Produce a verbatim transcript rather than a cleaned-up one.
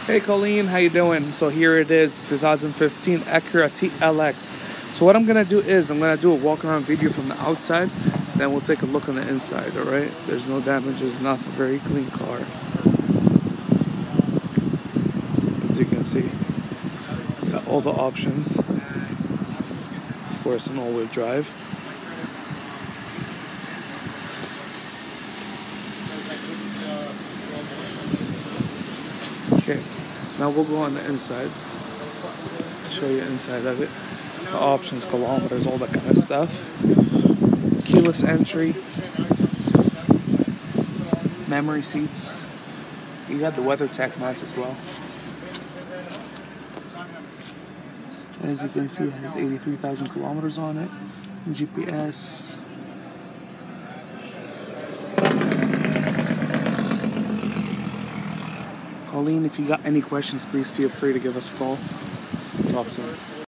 Hey Colleen, how you doing? So here it is, two thousand fifteen Acura T L X. So what I'm gonna do is I'm gonna do a walk around video from the outside, then we'll take a look on the inside. All right? There's no damages, nothing. Very clean car. As you can see, got all the options. Of course, an all-wheel drive. Okay, now we'll go on the inside. Show you inside of it. The options, kilometers, all that kind of stuff. Keyless entry. Memory seats. You got the weather tech mats as well. As you can see, it has eighty-three thousand kilometers on it. G P S. Colleen, if you got any questions, please feel free to give us a call. Talk soon.